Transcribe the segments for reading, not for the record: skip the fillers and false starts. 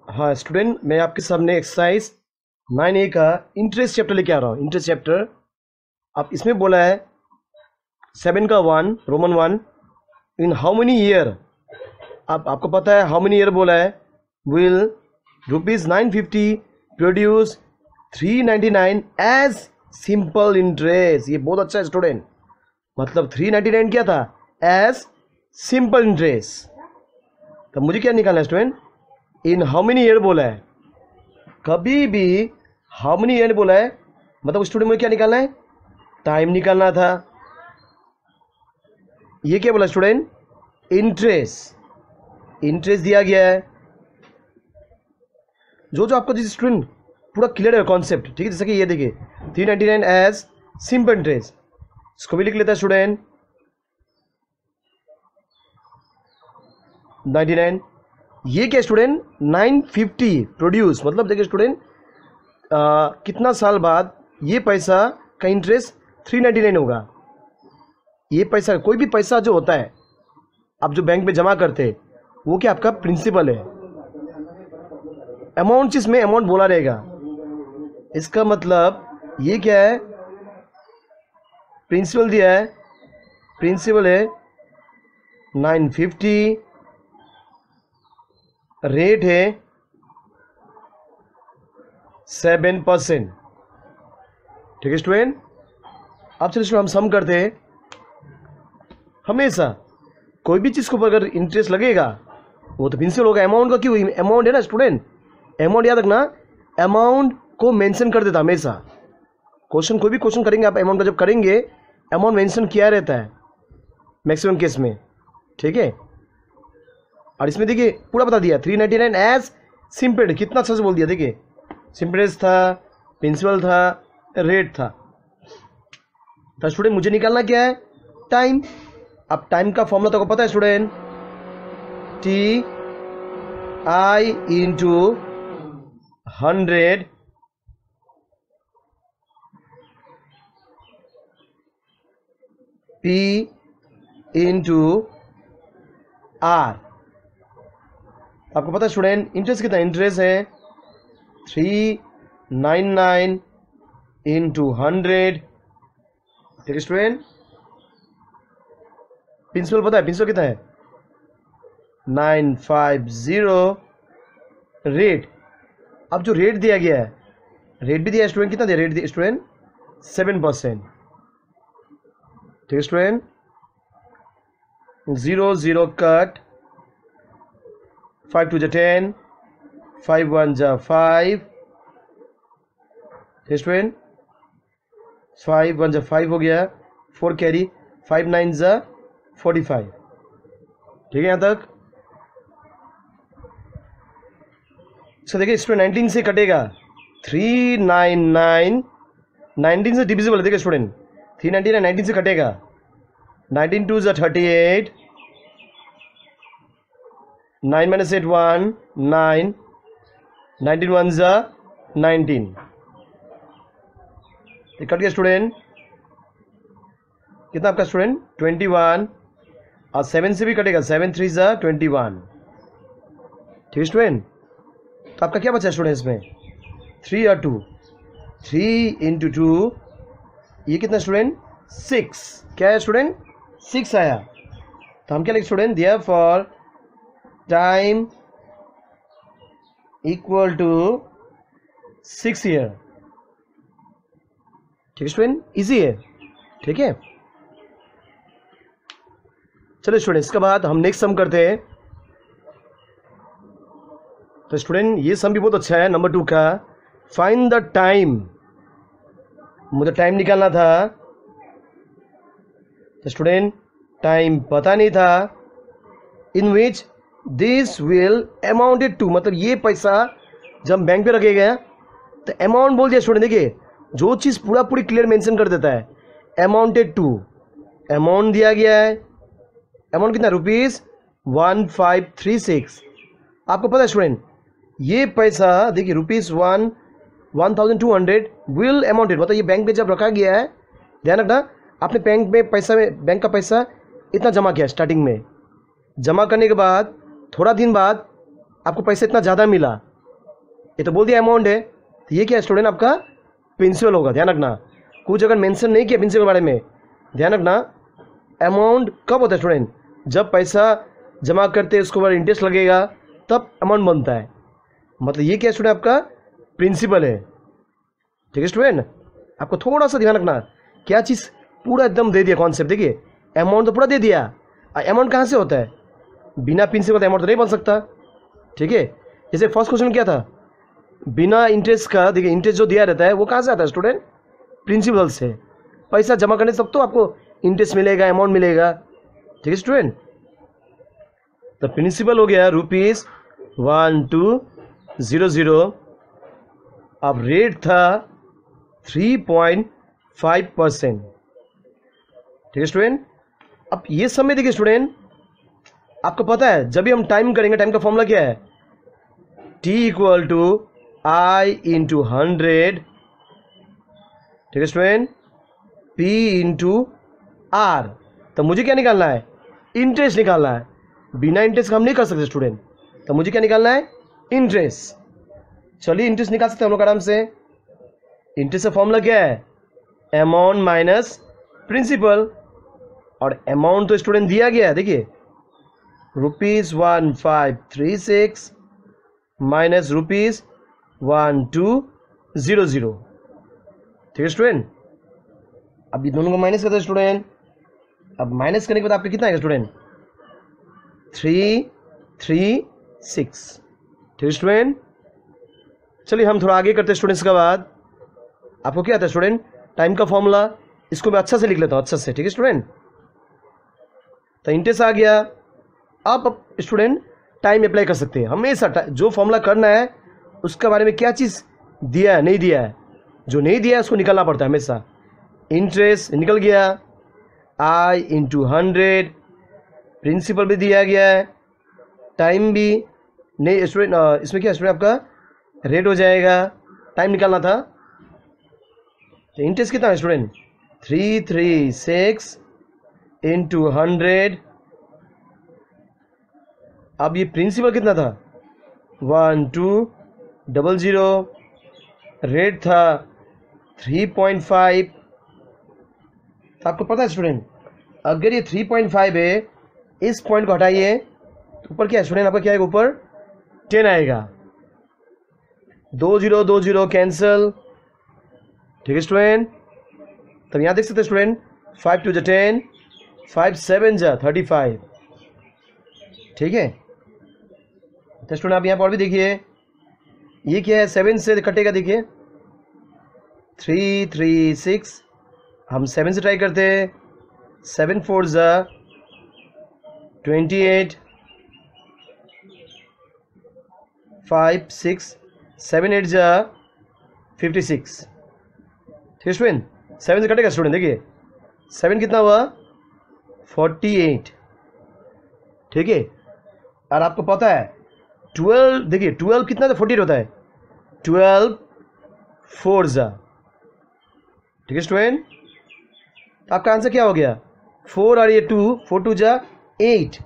हाँ स्टूडेंट, मैं आपके सामने एक्सरसाइज 9A का इंटरेस्ट चैप्टर लेके आ रहा हूँ। इंटरेस्ट चैप्टर अब इसमें बोला है 7 का 1 roman 1 in how many year. अब आपको पता है हाउ मेनी ईयर बोला है। Will ₹950 produce 399 as simple interest. ये बहुत अच्छा है स्टूडेंट, मतलब 399 क्या था? As simple interest. तो मुझे क्या निकालना है student? In how many year बोला है। कभी भी हाउ मेनी ईयर बोला है मतलब स्टूडेंट मुझे क्या निकालना है? टाइम निकालना था। ये क्या बोला स्टूडेंट? इंटरेस्ट। इंटरेस्ट दिया गया है। जो आपको जिस स्टूडेंट पूरा क्लियर है कॉन्सेप्ट, ठीक है। जैसे कि ये देखिए 399 एज सिंपल इंटरेस्ट, इसको भी लिख लेता है स्टूडेंट 99। ये क्या स्टूडेंट? 950 प्रोड्यूस, मतलब देखिए स्टूडेंट कितना साल बाद ये पैसा का इंटरेस्ट 399 होगा। ये पैसा, कोई भी पैसा जो होता है आप जो बैंक में जमा करते हैं वो क्या आपका प्रिंसिपल है। अमाउंट जिसमें अमाउंट बोला रहेगा, इसका मतलब ये क्या है? प्रिंसिपल दिया है, प्रिंसिपल है 950, रेट है 7%। ठीक है स्टूडेंट। अब चलिए स्टूडेंट हम सम करते हैं। हमेशा कोई भी चीज़ को अगर इंटरेस्ट लगेगा वो तो प्रिंसिपल होगा। अमाउंट का क्यों? अमाउंट है ना स्टूडेंट, अमाउंट याद रखना। अमाउंट को मेंशन कर देता हमेशा। क्वेश्चन, कोई भी क्वेश्चन करेंगे आप अमाउंट का जब करेंगे अमाउंट मेंशन किया रहता है मैक्सिमम केस में, ठीक है। और इसमें देखिए पूरा बता दिया 399 एज सिंपल। कितना अच्छा से बोल दिया। देखिए सिंपल था, प्रिंसिपल था, रेट था। तो स्टूडेंट मुझे निकालना क्या है? टाइम। अब टाइम का फॉर्मूला तो आपको पता है student, T I into 100 P into R. आपको पता है स्टूडेंट इंटरेस्ट कितना? इंटरेस्ट है 399 इंटू 100। ठीक है स्टूडेंट। प्रिंसिपल पता है? प्रिंसिपल कितना है? 950। रेट, अब जो रेट दिया गया है, रेट भी दिया है स्टूडेंट। कितना दिया रेट? दिया स्टूडेंट 7%। ठीक है स्टूडेंट। 0 0 कट, 5 2 जा 10, 5 1 जा 5। स्टूडेंट 5 1 जा 5 हो गया, 4 कैरी, 5 9 जा 45। ठीक है यहाँ तक। इसको देखिए स्टूडेंट 19 से कटेगा 399, 19 से डिविजिबल है। देखिए स्टूडेंट 399 19 से कटेगा, 19 2 जा 38, 9 minus 8 1 9, 19 1 जा 19। ये कट गया स्टूडेंट। कितना आपका स्टूडेंट? 21। और 7 से भी कटेगा, 7 3 जा 21। ठीक है स्टूडेंट। तो आपका क्या बचा स्टूडेंट इसमें? 3 और 2, 3 इंटू 2, ये कितना स्टूडेंट? 6। क्या है स्टूडेंट? 6 आया। तो हम क्या लिख student? Therefore time equal to 6 year. ठीक है स्टूडेंट, इजी है। ठीक है। चलो स्टूडेंट इसके बाद हम नेक्स्ट सम करते हैं। तो स्टूडेंट ये सम भी बहुत अच्छा है, नंबर 2 का। Find the time. मुझे टाइम निकालना था। तो स्टूडेंट टाइम पता नहीं था। In which this will amounted to, मतलब ये पैसा जब बैंक पे रखे गया तो अमाउंट बोल दिया स्टूडेंट। देखिए जो चीज़ पूरा पूरी क्लियर मेंशन कर देता है, अमाउंटेड टू। अमाउंट दिया गया है, अमाउंट कितना? ₹1536। आपको पता है स्टूडेंट ये पैसा देखिए ₹1200 विल अमाउंटेड, मतलब ये बैंक में जब रखा गया है, ध्यान रखना आपने बैंक में पैसा में बैंक का पैसा इतना जमा किया स्टार्टिंग में। जमा करने के बाद थोड़ा दिन बाद आपको पैसा इतना ज़्यादा मिला, ये तो बोल दिया अमाउंट है, तो ये क्या स्टूडेंट आपका प्रिंसिपल होगा। ध्यान रखना, कुछ अगर मेंशन नहीं किया प्रिंसिपल के बारे में, ध्यान रखना अमाउंट कब होता है स्टूडेंट, जब पैसा जमा करते हैं उसके बाद इंटरेस्ट लगेगा तब अमाउंट बनता है। मतलब ये क्या स्टूडेंट आपका प्रिंसिपल है। ठीक है स्टूडेंट, आपको थोड़ा सा ध्यान रखना, क्या चीज़ पूरा एकदम दे दिया कॉन्सेप्ट। देखिए अमाउंट तो पूरा दे दिया, अमाउंट कहाँ से होता है, बिना प्रिंसिपल अमाउंट तो नहीं बन सकता। ठीक है, जैसे फर्स्ट क्वेश्चन क्या था, बिना इंटरेस्ट का, देखिए इंटरेस्ट जो दिया रहता है वो कहाँ से आता है स्टूडेंट, प्रिंसिपल से। पैसा जमा करने से तब तो आपको इंटरेस्ट मिलेगा, अमाउंट मिलेगा। ठीक है स्टूडेंट, तो प्रिंसिपल हो गया ₹1200। अब रेट था 3.5%। ठीक है स्टूडेंट, अब ये समय देखिए स्टूडेंट, आपको पता है जब भी हम टाइम करेंगे, टाइम का फॉर्मूला क्या है, T = I × 100। ठीक है स्टूडेंट, P × R। तो मुझे क्या निकालना है, इंटरेस्ट निकालना है। बिना इंटरेस्ट का हम नहीं कर सकते स्टूडेंट, तो मुझे क्या निकालना है, इंटरेस्ट। चलिए इंटरेस्ट निकाल सकते हैं हम लोग आराम से। इंटरेस्ट का फॉर्मूला क्या है, अमाउंट माइनस प्रिंसिपल, और अमाउंट तो स्टूडेंट दिया गया है, देखिए ₹1536 माइनस ₹1200। ठीक है स्टूडेंट, अब ये दोनों को माइनस करते हैं स्टूडेंट। अब माइनस करने के बाद आपको कितना आएगा स्टूडेंट, 336। ठीक है स्टूडेंट, चलिए हम थोड़ा आगे करते हैं स्टूडेंट्स का बाद। आपको क्या आता है स्टूडेंट, टाइम का फॉर्मूला, इसको मैं अच्छा से लिख लेता हूँ, अच्छा से। ठीक है स्टूडेंट, तो इंटरेस्ट आ गया। आप स्टूडेंट टाइम अप्लाई कर सकते हैं हमेशा, जो फॉर्मूला करना है उसके बारे में क्या चीज़ दिया है नहीं दिया है, जो नहीं दिया है उसको निकालना पड़ता है हमेशा। इंटरेस्ट निकल गया, I × 100, प्रिंसिपल भी दिया गया है, टाइम भी नहीं स्टूडेंट, इसमें क्या स्टूडेंट आपका रेट हो जाएगा, टाइम निकालना था। तो इंटरेस्ट कितना है स्टूडेंट, 336 × 100। अब ये प्रिंसिपल कितना था, 1200, रेट था 3.5। तो आपको पता है स्टूडेंट, अगर ये 3.5 है, इस पॉइंट को हटाइए तो ऊपर क्या है स्टूडेंट, आपका क्या आएगा, ऊपर 10 आएगा। 2 0 2 0 कैंसल। ठीक है स्टूडेंट, तब यहाँ देख सकते हैं स्टूडेंट, 5 2 10, 5 7 35। ठीक है, तो स्टूडेंट आप यहाँ पर भी देखिए, ये क्या है, 7 से कटेगा, देखिए 336, हम 7 से ट्राई करते हैं, 7 4 28, 5 6 7 8 56। ठीक है स्टूडेंट, 7 से कटेगा स्टूडेंट, देखिए 7 कितना हुआ, 48। ठीक है, और आपको पता है 12, देखिए 12 कितना था, 48 होता है, 12 4 ठीक है स्टूडेंट, आपका आंसर क्या हो गया, 4 और ये 2, 4 2 8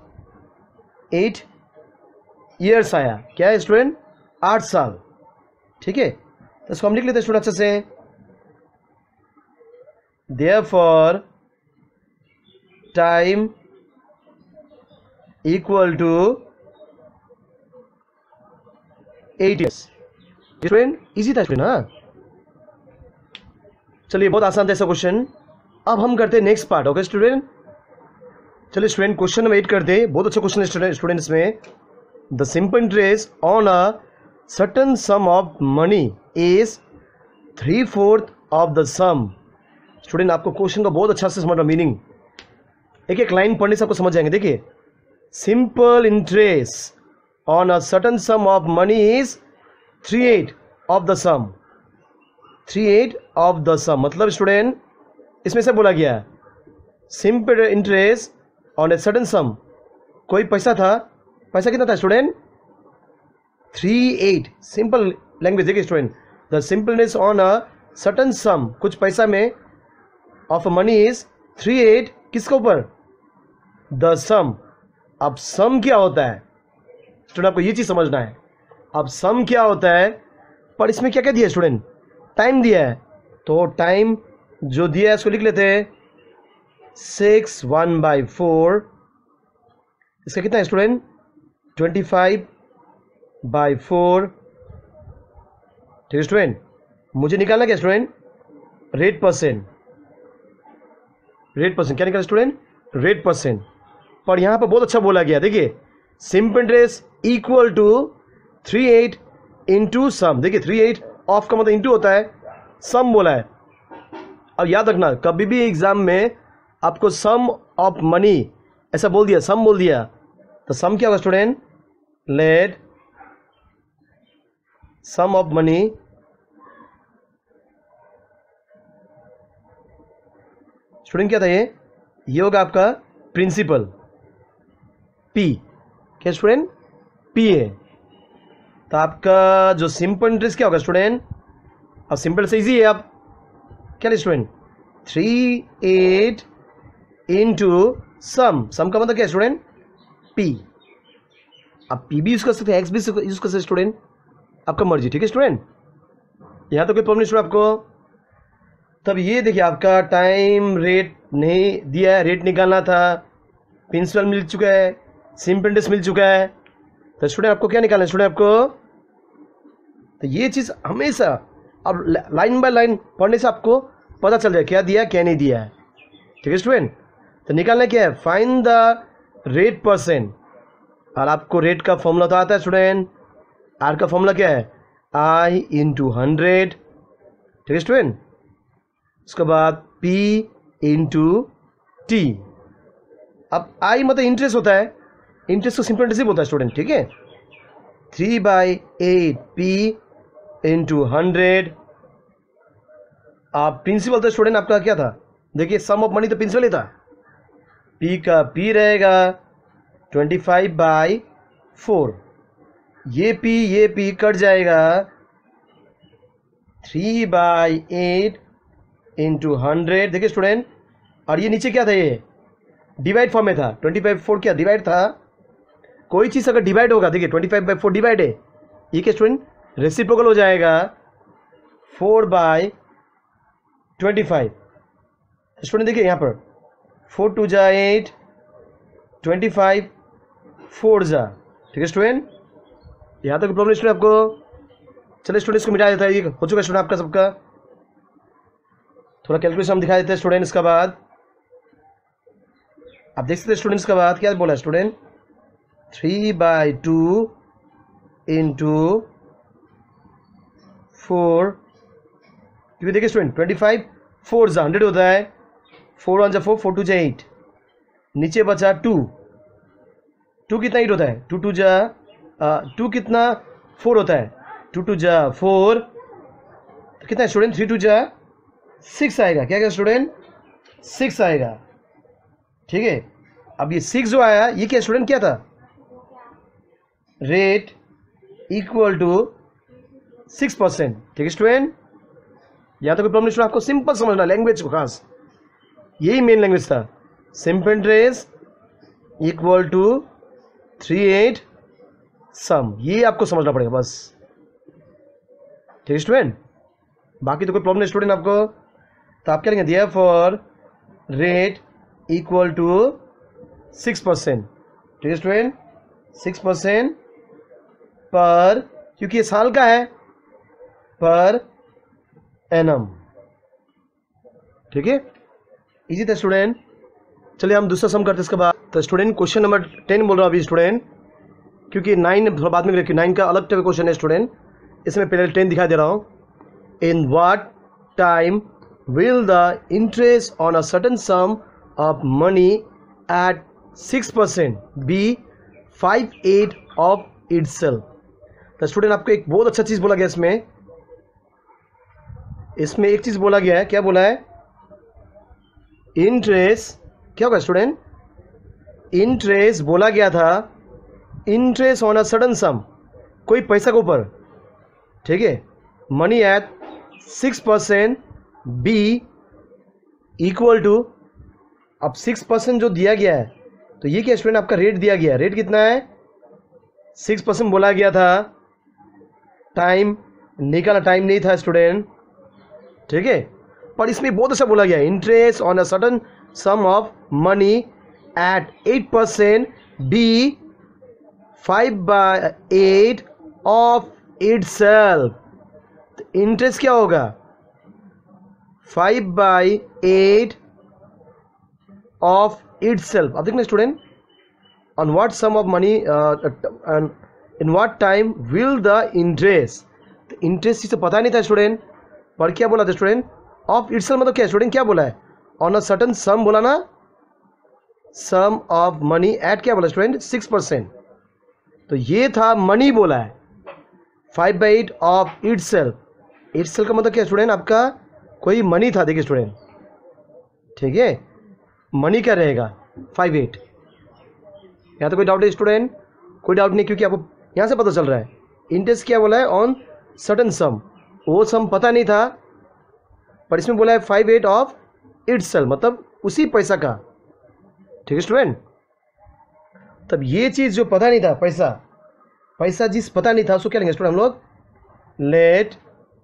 ईयर्स आया। क्या है स्टूडेंट, 8 साल। ठीक है, तो इसको हम लिख लेते हैं स्टूडेंट अच्छे से। Therefore time equal to 8 years. Student easy था स्टूडेंट, हाँ। चलिए बहुत आसान था ऐसा क्वेश्चन। अब हम करते हैं नेक्स्ट पार्ट। ओके स्टूडेंट, चलिए स्टूडेंट क्वेश्चन वेट करते हैं, बहुत अच्छा क्वेश्चन है स्टूडेंट्स में। The simple interest on a certain sum of money is 3/4 of the sum. Student आपको क्वेश्चन का बहुत अच्छा से समझ रहा, मीनिंग एक एक लाइन पढ़ने से आपको समझ जाएंगे। देखिए, simple interest on a certain sum of money is 3/8 of the sum. 3/8 of the sum मतलब स्टूडेंट इसमें से बोला गया है simple interest on a certain sum, कोई पैसा था, पैसा कितना था स्टूडेंट, 3/8। सिंपल लैंग्वेज देखिए student, the simple interest on a certain sum, कुछ पैसा में ऑफ मनी इज 3/8 किसके ऊपर, द सम। अब सम क्या होता है स्टूडेंट, आपको ये चीज समझना है। अब सम क्या होता है, पर इसमें क्या क्या दिया है स्टूडेंट, टाइम दिया है, तो टाइम जो दिया है इसको लिख लेते हैं 6/1/4, इसका कितना है स्टूडेंट 25/4, ठीक है स्टूडेंट। मुझे निकालना क्या student, rate percent, rate percent क्या निकाला स्टूडेंट, रेट परसेंट। पर यहां पर बहुत अच्छा बोला गया, देखिए simple interest equal to 38 into sum, देखिए 38 ऑफ का मतलब इंटू होता है, सम बोला है। अब याद रखना कभी भी एग्जाम में आपको सम ऑफ मनी ऐसा बोल दिया, सम बोल दिया, तो सम क्या होगा student, let sum of money student क्या था ये होगा आपका प्रिंसिपल पी, क्या स्टूडेंट पी है। तो आपका जो सिंपल इंटरेस्ट क्या होगा स्टूडेंट, अब सिंपल से इजी है, आप क्या स्टूडेंट 38 इंटू सम, सम का मतलब क्या है स्टूडेंट पी। अब पी भी यूज कर सकते हैं, एक्स भी यूज कर सकते हैं स्टूडेंट, आपका मर्जी, ठीक है स्टूडेंट। यहाँ तो कोई प्रॉब्लम नहीं स्टूडेंट आपको। तब ये देखिए आपका टाइम रेट नहीं दिया है, रेट निकालना था, प्रिंसिपल मिल चुका है, सिंपल इंटरेस्ट मिल चुका है, तो स्टूडेंट आपको क्या निकालना है स्टूडेंट आपको, तो ये चीज़ हमेशा अब लाइन बाय लाइन पढ़ने से आपको पता चल जाए क्या दिया क्या नहीं दिया है, ठीक है स्टूडेंट। तो निकालना क्या है, फाइंड द रेट परसेंट, और आपको रेट का फॉर्मूला तो आता है स्टूडेंट, आर का फॉर्मूला क्या है आई इंटू 100, ठीक है स्टूडेंट। उसके बाद P इंटू टी, अब I मतलब इंटरेस्ट होता है, इंटरेस्ट को सिंपल इंटरेस्ट होता है स्टूडेंट, ठीक है। 3/8 P इंटू 100, आप प्रिंसिपल तो स्टूडेंट आपका क्या था, देखिए सम ऑफ मनी तो प्रिंसिपल ही था, P का P रहेगा 25/4, ये P कट जाएगा 3/8 इंटू 100, देखिए स्टूडेंट। और ये नीचे क्या था, ये डिवाइड फॉर्म में था, 25/4 क्या डिवाइड था, कोई चीज़ अगर डिवाइड होगा, देखिए 25/4 डिवाइड है, ये क्या स्टूडेंट रेसिप्रोकल हो जाएगा 4/25। स्टूडेंट देखिए यहाँ पर 4 2 जा 8, 25 4 जा, ठीक है स्टूडेंट। यहाँ तक प्रॉब्लम स्टूडेंट आपको, चलिए स्टूडेंट इसको मिटा देता है, ये हो चुका स्टूडेंट आपका सबका। थोड़ा कैलकुलेशन हम दिखा देते हैं स्टूडेंट। इसका बाद आप देख सकते हैं स्टूडेंट्स का बाद क्या बोला स्टूडेंट, 3/2 इंटू 4, क्योंकि देखिए स्टूडेंट 25 4 जा 100 होता है, 4 1 जा 4, 4 2 जा 8, नीचे बचा 2, 2 कितना 8 होता है, 2 2 जा 2 कितना 4 होता है, 2 2 जा 4, तो कितना स्टूडेंट 3 2 जा 6 आएगा, क्या क्या स्टूडेंट 6 आएगा, ठीक है। अब ये 6 जो आया ये क्या स्टूडेंट क्या था, रेट इक्वल टू 6%, ठीक है स्टूडेंट। या तो कोई प्रॉब्लम स्टूडेंट, आपको सिंपल समझना लैंग्वेज को, खास यही मेन लैंग्वेज था, simple interest equal to 38 sum, ये आपको समझना पड़ेगा बस, ठीक है स्टूडेंट। बाकी तो कोई प्रॉब्लम नहीं स्टूडेंट आपको। तो आप क्या लेंगे, दिया फॉर रेट इक्वल टू 6%, ठीक है स्टूडेंट, 6% पर, क्योंकि ये साल का है, पर एनम, ठीक है, इजी था स्टूडेंट। चलिए हम दूसरा सम करते हैं इसके बाद। तो स्टूडेंट क्वेश्चन नंबर 10 बोल रहा हूँ अभी स्टूडेंट, क्योंकि 9 थोड़ा बाद में रखिए, 9 का अलग टाइप क्वेश्चन है स्टूडेंट, इसमें पहले 10 दिखा दे रहा हूँ। In what time will the interest on a certain sum of money at 6% be 5/8 of itself। तो स्टूडेंट आपको एक बहुत अच्छा चीज़ बोला गया इसमें एक चीज़ बोला गया है, क्या बोला है, इंटरेस्ट क्या होगा स्टूडेंट, इंटरेस्ट बोला गया था, interest on a certain sum, कोई पैसा के ऊपर, ठीक है, money at 6% be equal to, अब 6% जो दिया गया है, तो ये क्या स्टूडेंट आपका रेट दिया गया है, रेट कितना है 6% बोला गया था, टाइम निकालना टाइम नहीं था स्टूडेंट, ठीक है। पर इसमें बहुत अच्छा बोला गया, interest on a certain sum of money at 8% be 5/8 of itself. Interest क्या होगा? 5/8 ऑफ इटसेल्फ। अब देखना student, on what sum of money in what time will the interest. Interest से पता नहीं था स्टूडेंट, पर क्या बोला था स्टूडेंट? ऑफ इटसेल्फ मतलब क्या स्टूडेंट, क्या बोला है? ऑन अ सर्टन सम बोला ना, सम ऑफ मनी एट क्या बोला स्टूडेंट? 6%। तो ये था मनी बोला है, 5/8 ऑफ इटसेल्फ। इटसेल्फ का मतलब क्या स्टूडेंट? आपका कोई मनी था, देखिए स्टूडेंट, ठीक है। मनी क्या रहेगा? 5/8। यहाँ तो कोई डाउट है स्टूडेंट? कोई डाउट नहीं, क्योंकि आपको यहाँ से पता चल रहा है। इंटरेस्ट क्या बोला है? ऑन सर्टन सम, वो सम पता नहीं था, पर इसमें बोला है 5/8 ऑफ इटसेल्फ, मतलब उसी पैसा का, ठीक है स्टूडेंट। तब ये चीज जो पता नहीं था, पैसा जिस पता नहीं था, उसको क्या लेंगे स्टूडेंट हम लोग? Let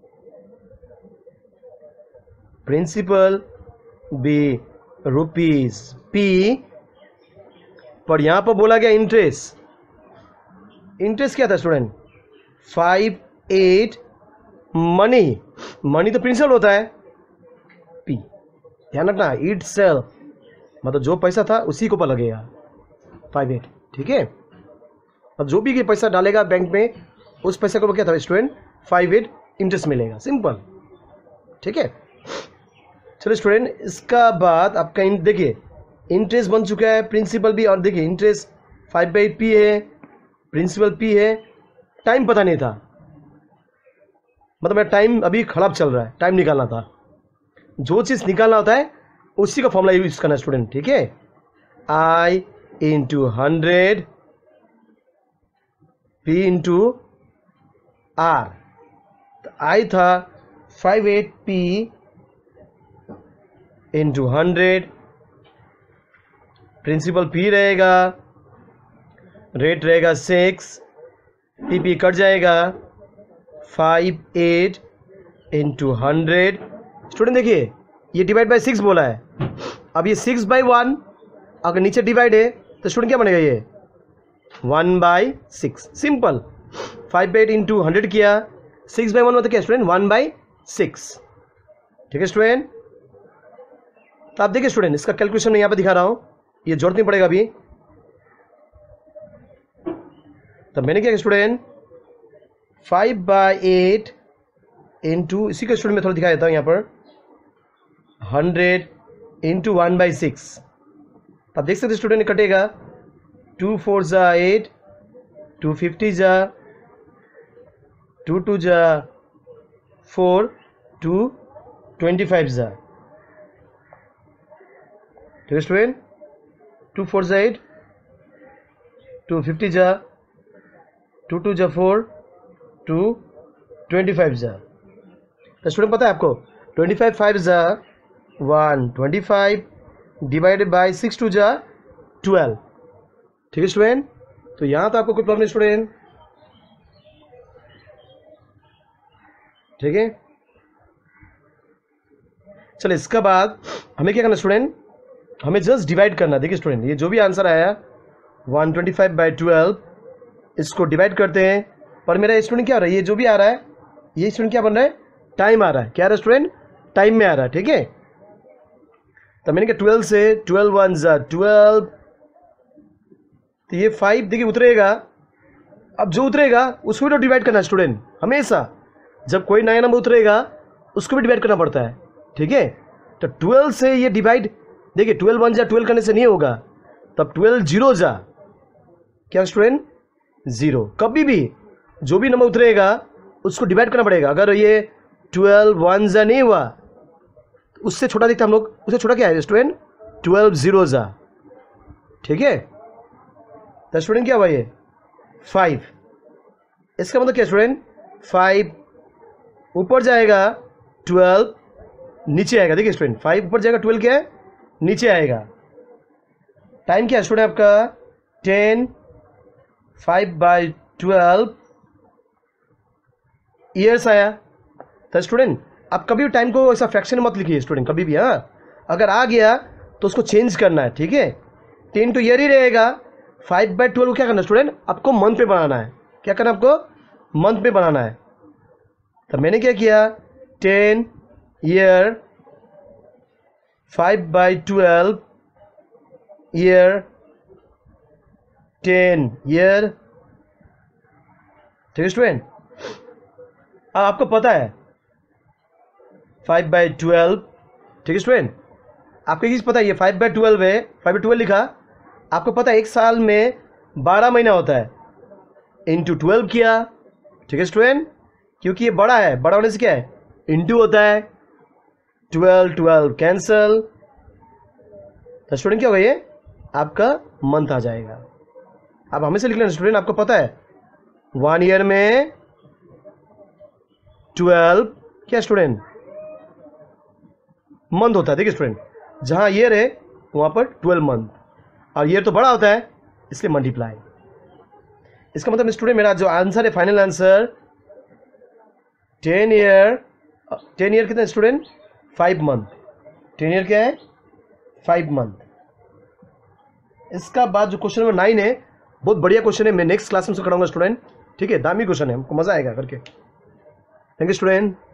principal be rupees P. पर यहां पर बोला गया इंटरेस्ट। इंटरेस्ट क्या था स्टूडेंट? 5/8 मनी तो प्रिंसिपल होता है, पी ध्यान रखना, इटसेल्फ मतलब जो पैसा था उसी को ऊपर लगेगा 5/8, ठीक है। अब जो भी ये पैसा डालेगा बैंक में, उस पैसे को क्या था स्टूडेंट? 5/8 इंटरेस्ट मिलेगा, सिंपल, ठीक है। चलो स्टूडेंट, इसका बाद आपका देखिए इंटरेस्ट बन चुका है, प्रिंसिपल भी, और देखिए इंटरेस्ट 5/8 पी है, प्रिंसिपल पी है। टाइम पता नहीं था, मतलब मेरा टाइम अभी खराब चल रहा है, टाइम निकालना था। जो चीज़ निकालना होता है उसी का फॉर्मूला यूज करना स्टूडेंट, ठीक है। I into 100 P into R। तो I था 5/8 P इंटू 100, प्रिंसिपल P रहेगा, रेट रहेगा 6, P कट जाएगा, 5/8 इंटू 100। स्टूडेंट देखिए ये डिवाइड बाय 6 बोला है, अब ये 6/1 अगर नीचे डिवाइड है तो स्टूडेंट क्या बनेगा? ये 1/6, सिंपल। 5/8 इंटू 100 किया, 6/1 मतलब क्या स्टूडेंट? 1/6, ठीक है स्टूडेंट। तो आप देखिए स्टूडेंट, इसका कैलकुलेशन मैं यहाँ पे दिखा रहा हूँ, ये जरूरत नहीं पड़ेगा अभी। तो मैंने क्या स्टूडेंट 5/8 इंटू, इसी का स्टूडेंट मैं थोड़ा दिखा देता हूँ यहाँ पर, 100 इंटू 1/6। आप देख सकते स्टूडेंट कटेगा, 2 4 जा 8, 2 50 जा, 2 2 जा 4, 2 25 जा, ठीक है स्टूडेंट। 2 4 जा 8, 2 50 जा, 2 2 जा 4, 2 25 जा। तो स्टूडेंट पता है आपको 25 5 जा 125 डिवाइडेड बाय 6 2 जा 12, ठीक है स्टूडेंट। तो यहां तो आपको कोई प्रॉब्लम नहीं स्टूडेंट, ठीक है। चलो इसका बाद हमें क्या करना स्टूडेंट? हमें जस्ट डिवाइड करना। देखिए स्टूडेंट, ये जो भी आंसर आया 125/12, इसको डिवाइड करते हैं। पर मेरा स्टूडेंट क्या आ रहा है? ये जो भी आ रहा है, ये स्टूडेंट क्या बन रहा है? टाइम आ रहा है। क्या आ रहा है स्टूडेंट? टाइम में आ रहा है, ठीक है। तो मैंने क्या 12 से 12 1 जा 12, तो ये 5 देखिए उतरेगा। अब जो उतरेगा उसको भी तो डिवाइड करना है स्टूडेंट, हमेशा जब कोई नया नंबर उतरेगा उसको भी डिवाइड करना पड़ता है, ठीक है। तो 12 से ये डिवाइड, देखिए 12 1 जा 12 करने से नहीं होगा, तब 12 0 जा क्या स्टूडेंट? 0। कभी भी जो भी नंबर उतरेगा उसको डिवाइड करना पड़ेगा। अगर ये 12 1 जा नहीं हुआ, उससे छोटा देखते हम लोग, उससे छोटा क्या है स्टूडेंट? 12 0 जा, ठीक है। तो स्टूडेंट क्या हुआ? ये 5। इसका मतलब क्या स्टूडेंट? 5 ऊपर जाएगा, 12 नीचे आएगा। देखिए स्टूडेंट 5 ऊपर जाएगा, 12 क्या है? नीचे आएगा। टाइम क्या है स्टूडेंट आपका? 10, 5/12 ईयर्स आया। तो स्टूडेंट आप कभी भी टाइम को ऐसा फ्रैक्शन मत लिखिए स्टूडेंट, कभी भी। हाँ, अगर आ गया तो उसको चेंज करना है, ठीक है। 10 तो ईयर ही रहेगा। 5/12 को क्या करना है स्टूडेंट, आपको मंथ पे बनाना है। क्या करना है आपको, मंथ पे बनाना है। तो मैंने क्या किया, 10 ईयर 5/12 ईयर 10 ईयर, ठीक है स्टूडेंट। अब आपको पता है 5/12, ठीक है स्टूडेंट। आपको एक चीज़ पता है, ये 5/12 है, 5/12 लिखा। आपको पता है एक साल में 12 महीना होता है, इंटू 12 किया, ठीक है स्टूडेंट। क्योंकि ये बड़ा है, बड़ा होने से क्या है, इंटू होता है। 12 12 कैंसल, तो स्टूडेंट क्या होगा, ये आपका मंथ आ जाएगा। आप हमेशा लिख लेना स्टूडेंट, आपको पता है 1 ईयर में 12 क्या स्टूडेंट मंथ होता है। देखिए स्टूडेंट, जहां ईयर है वहां पर 12 मंथ, और ईयर तो बड़ा होता है इसलिए मल्टीप्लाई। इसका मतलब स्टूडेंट मेरा जो आंसर है, फाइनल आंसर 10 ईयर, 10 ईयर कितना स्टूडेंट, 5 मंथ। 10 ईयर क्या है, 5 मंथ। इसका बाद जो क्वेश्चन नंबर 9 है, बहुत बढ़िया क्वेश्चन है, मैं नेक्स्ट क्लास में से कराऊंगा स्टूडेंट, ठीक है। दामी क्वेश्चन है, हमको मजा आएगा करके। Thank you student.